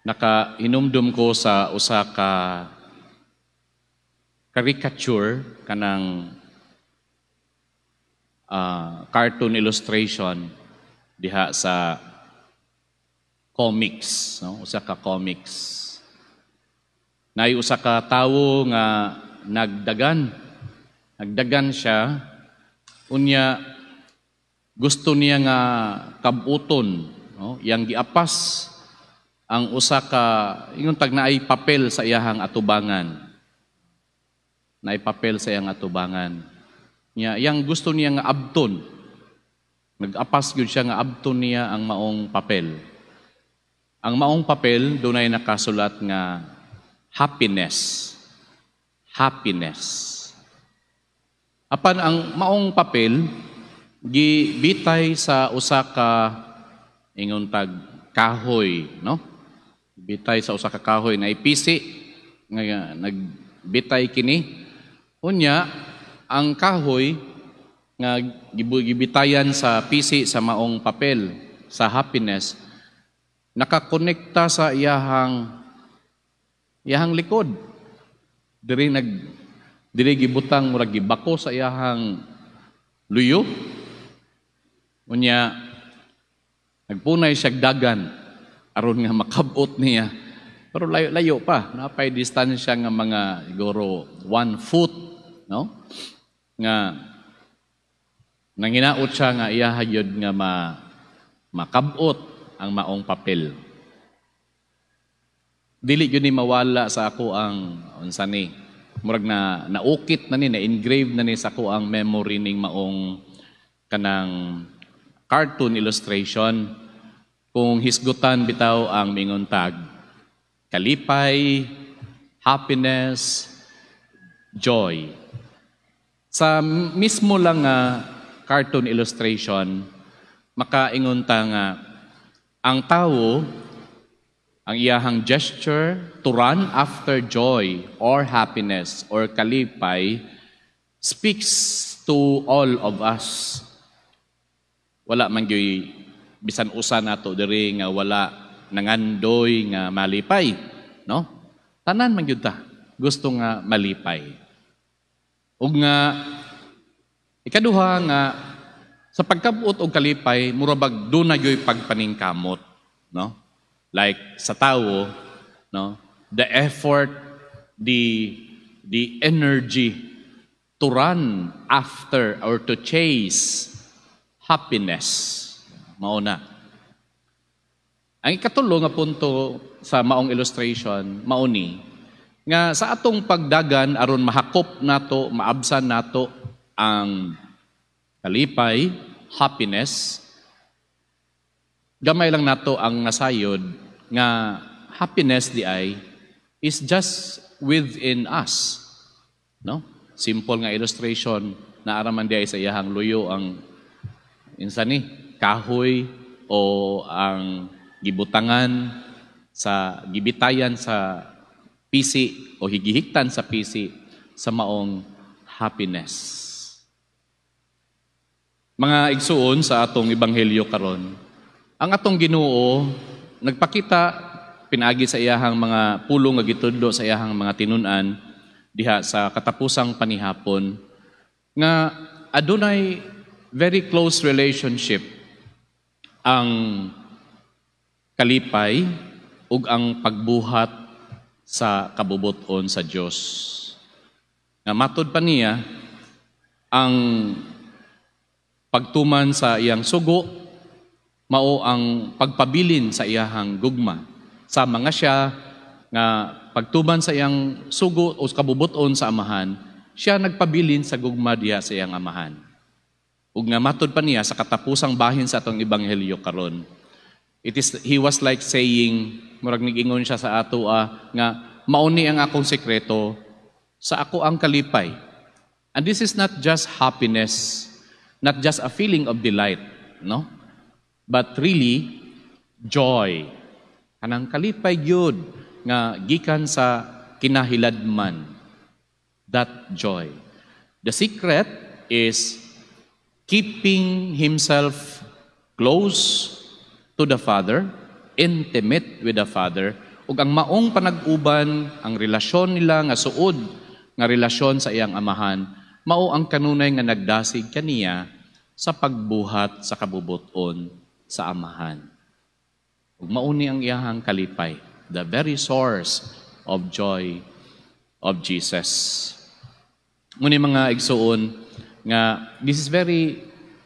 Naka-hinumdum ko sa usa ka caricature kanang cartoon illustration diha sa comics, no? Usa ka comics. Nay usa ka tawo nga nagdagan siya, unya gusto niya nga kabuton, no? Yang giapas ang usa ka ingon tag naay papel sa iyahang atubangan. Naay papel sa iyang atubangan. Nya yang gusto niya nga abton. Nag-apas gyud siya nga abton niya ang maong papel. Ang maong papel dunay nakasulat nga happiness. Happiness. Apan ang maong papel gibitay sa usa ka ingon tag kahoy, no? Bitay sa usa ka kahoy na ipisi nga nagbitay kini. Unya ang kahoy nga gibitayan sa pisi sa maong papel sa happiness nakakonekta sa iyahang likod. Diri gibutang murag gibako sa iyahang luyo. Unya nagpunay siya dagan aron nga makabot niya. Pero layo pa, napay distansya nga mga siguro 1 foot, no? Nga nanginaot siya nga iyahayod nga makabot ang maong papel. Dili gyud ni mawala sa ako ang unsa ni murag na naukit na ni na-engrave na ni sa ako ang memory ning maong kanang cartoon illustration. Kung hisgutan bitaw ang mingon tag kalipay, happiness, joy. Sa mismo lang nga cartoon illustration, makaingon ta nga ang tawo ang iyahang gesture to run after joy or happiness or kalipay speaks to all of us. Wala man gyud bisan usa nato diri nga wala nangandoy nga malipay, no? Tanan man gyud ta gusto nga malipay. Ug nga ikaduha nga sa pagkabut og kalipay murabag dunay gyoy pagpaningkamot, no? Like sa tawo, no? The effort, the energy to run after or to chase happiness. Mao na. Ang ikatulo nga punto sa maong illustration, mao ni nga sa atong pagdagan aron mahakop nato, maabsan nato ang kalipay, happiness, gamay lang nato ang nasayod nga happiness di ay is just within us. No? Simple nga illustration na araman di ay sa iyahang luyo ang insani kahoy o ang gibutangan sa gibitayan sa pisi o higihiktan sa pisi sa maong happiness. Mga igsuon sa atong ebanghelyo karon, ang atong Ginoo nagpakita pinaagi sa iyahang mga pulong nga gitudlo sa iyahang mga tinun-an diha sa katapusang panihapon nga adunay very close relationship ang kalipay ug ang pagbuhat sa kabubuton sa Dios. Nga matud pa niya ang pagtuman sa iyang sugo mao ang pagpabilin sa iyahang gugma. Sama nga siya nga pagtuman sa iyang sugo o kabubuton sa amahan, siya nagpabilin sa gugma diha sa iyang amahan. Ug nga matud pa niya sa katapusang bahin sa atong ebanghelyo karon. He was like saying, murag nigingon siya sa ato nga mauni ang akong sekreto sa ako ang kalipay. And this is not just happiness, not just a feeling of delight, no? But really joy. Kanang kalipay gyud nga gikan sa kinahiladman. That joy. The secret is keeping himself close to the Father, intimate with the Father, ug ang maong panag-uban, ang relasyon nila nga suod nga relasyon sa iyang amahan, mao ang kanunay nga nagdasig kaniya sa pagbuhat sa kabubuton sa amahan. Ug mauni ang iyahang kalipay, the very source of joy of Jesus. Muni mga igsuon nga this is very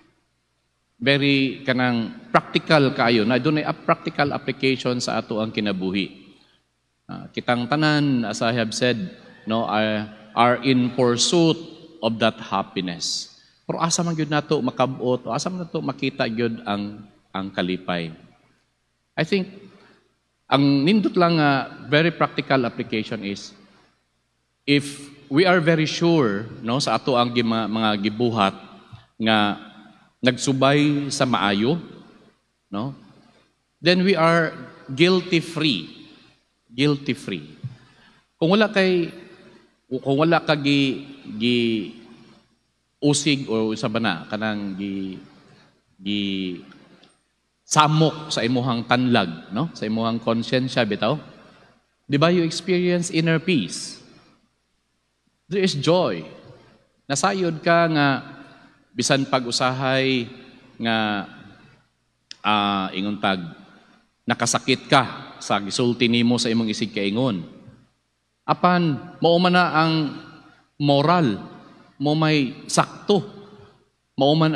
kanang practical kayo na dunay a practical application sa ato ang kinabuhi. Kitang tanan, as I have said, no, are in pursuit of that happiness. Pero asa man gyud nato makabot, asa man nato makita gyud ang kalipay. I think ang nindot lang nga very practical application is if we are very sure, no, sa ato ang mga gibuhat nga nagsubay sa maayo, no, then we are guilty free. Guilty free. Kung wala ka gi usig o sa bana kanang gi samok sa imuhang tanlag, no, sa imuhang konsyensya bitaw, di ba you experience inner peace? There is joy. Nasayod ka nga bisan pag-usahay nga ingon tag nakasakit ka sa gisulti nimo sa imong isig kaingon. Apan mao man na ang moral mo may sakto. Mao man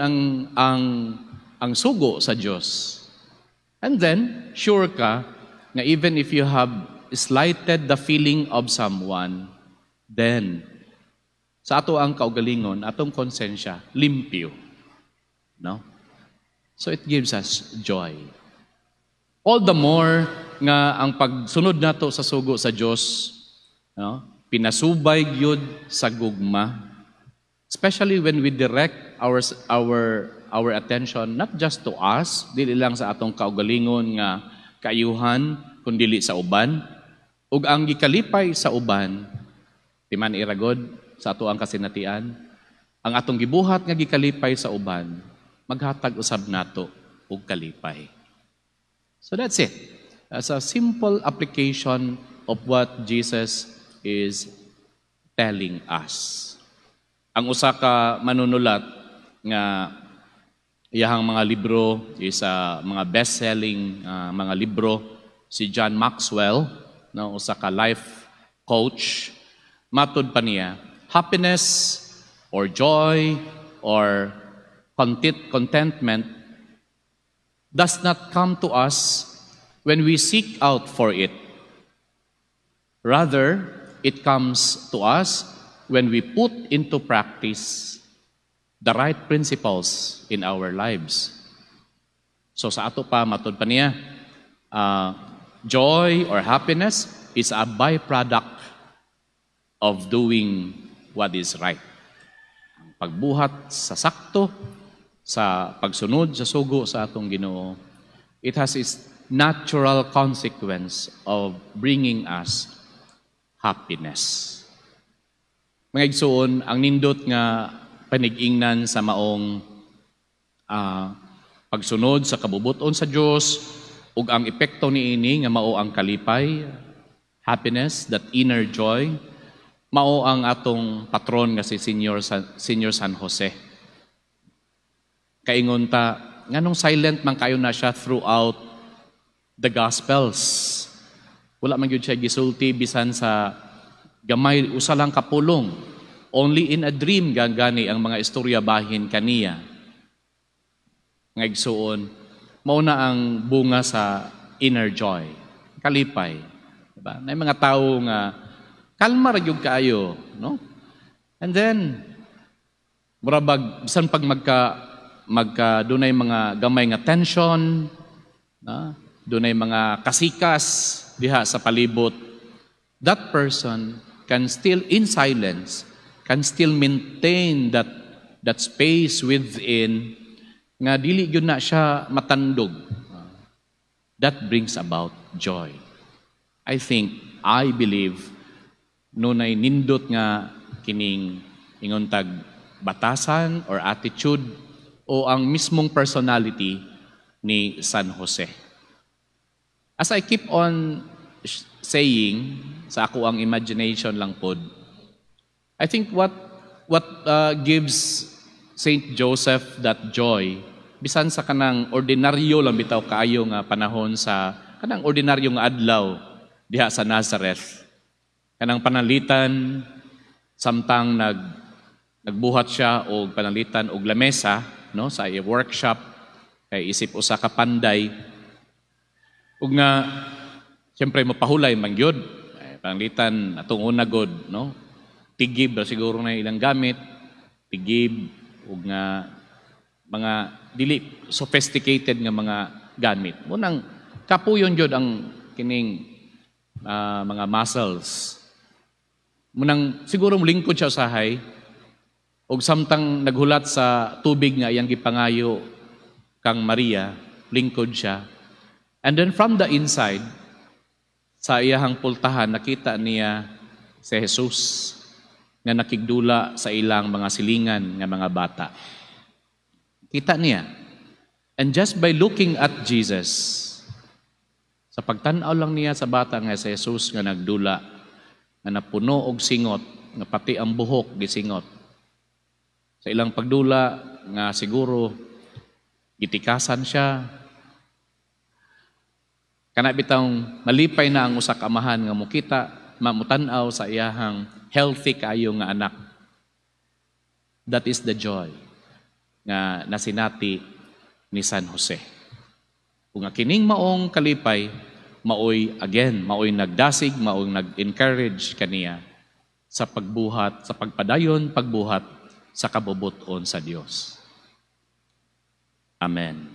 ang sugo sa Dios. And then sure ka nga even if you have slighted the feeling of someone, then sa ato ang kaugalingon, atong konsensya, limpyo. No? So it gives us joy. All the more nga ang pagsunod nato sa sugo sa Dios, no? Pinasubay gyud sa gugma. Especially when we direct our attention not just to us, dili lang sa atong kaugalingon nga kaayuhan, kundi sa uban, ug ang gikalipay sa uban, timan iragod sa ato ang kasinatian, ang atong gibuhat nga gikalipay sa uban, maghatag usab nato og kalipay. So that's it. That's a simple application of what Jesus is telling us. Ang usa ka manunulat nga iyahang mga libro is mga best-selling mga libro, si John Maxwell, na usa ka life coach, matud pa niya, happiness or joy or contentment does not come to us when we seek out for it. Rather, it comes to us when we put into practice the right principles in our lives. So sa ato pa, matud pa niya, joy or happiness is a byproduct of doing what is right. Ang pagbuhat sa sakto, sa pagsunod sa sugo sa atong Ginoo, it has its natural consequence of bringing us happiness. Mga igsoon, ang nindot nga panigingnan sa maong pagsunod sa kabubuton sa Dios ug ang epekto niini nga mao ang kalipay, happiness, that inner joy, mao ang atong patron nga si Senior San Jose. Kaingon ta, nganong silent man kayo na siya throughout the Gospels. Wala man gyud siya gisulti bisan sa gamay usa lang kapulong. Only in a dream gagani ang mga istorya bahin kaniya. Nga igsuon, mao na ang bunga sa inner joy, kalipay. Diba? May mga tao nga kalma ra gyud kaayo, no? And then murabag bisan pag magka dunay mga gamay nga tension, na dunay mga kasikas diha sa palibot, that person can still in silence can still maintain that space within nga dili gyud na siya matandog. That brings about joy. I believe nunay nindot nga kining ingon tag batasan or attitude o ang mismong personality ni San Jose. As I keep on saying sa ako ang imagination lang pod. I think what gives Saint Joseph that joy bisan sa kanang ordinaryo lang bitaw kaayo nga panahon sa kanang ordinaryo nga adlaw diha sa Nazareth. Kanang panalitan samtang nagbuhat siya og panalitan og lamesa no sa workshop kay isip usa ka panday ug nga siyempre mapahulay man gyud panalitan atong una god no tigib ra siguro na ilang gamit tigib ug nga mga dili sophisticated nga mga gamit munang kapuyon gyud ang kining mga muscles munang siguro lingkod siya usahay og samtang naghulat sa tubig nga iyang gipangayo kang Maria lingkod siya and then from the inside sa iyahang pultahan nakita niya si Jesus nga nakigdula sa ilang mga silingan nga mga bata kita niya and just by looking at Jesus sa pagtan-aw lang niya sa bata nga si Jesus nga nagdula nga napuno og singot nga pati ang buhok gisingot sa ilang pagdula nga siguro gitikasan siya kana bitang malipay na ang usa ka amahan nga mukita mamutan-aw sa iyahang healthy kayo nga anak. That is the joy nga nasinati ni San Jose kung kining maong kalipay maoy nagdasig, maoy nag-encourage kaniya sa pagbuhat, sa pagpadayon, pagbuhat sa kabubuton sa Dios. Amen.